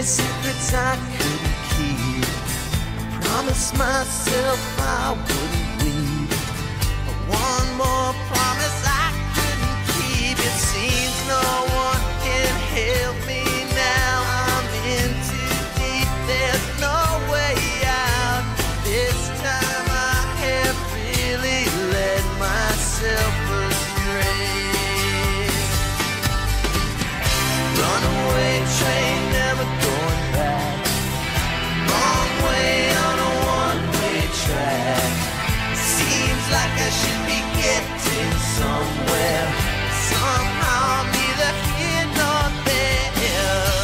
secrets I couldn't keep. Promised myself I wouldn't weep. But one more promise I couldn't keep. It seems no one can help me now. I'm in too deep, there's no way out. This time I have really led myself astray. Runaway train, never going back. Wrong way on a one-way track. Seems like I should be getting somewhere. Somehow I'm neither here nor there.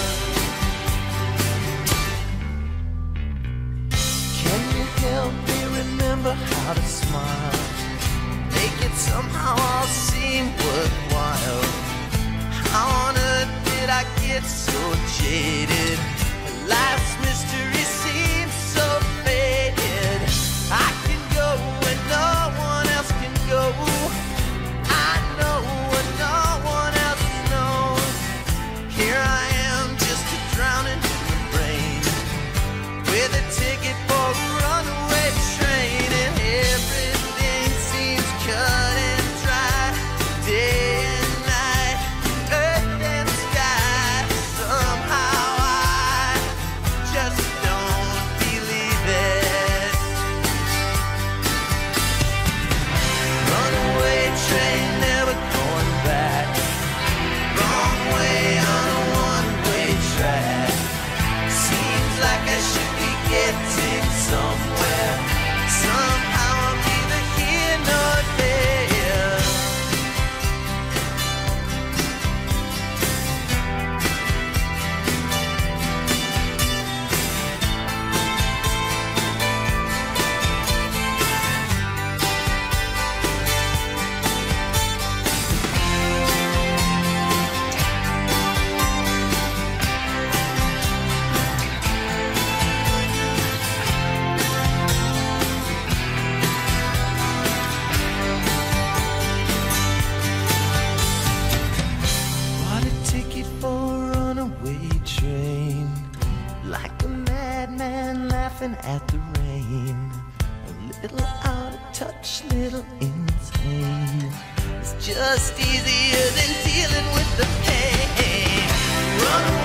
Can you help me remember how to smile? Make it somehow all seem worthwhile. How on earth did I get so jaded? Life's mystery seems so faded. I can go where no one else can go. I know what no one else knows. Here I am, just a drowning human brain, with a ticket for a runaway train, and everything seems cut and dry. Day and night, earth and sky. Somehow I just don't believe it. Runaway train, never going back. Wrong way on a one-way track. Seems like I should be getting somewhere. Somehow I'm neither here nor there. Bought a ticket for a runaway train, like a madman laughing at the rain. A little out of touch, little insane. It's just easier than dealing with the pain. Runaway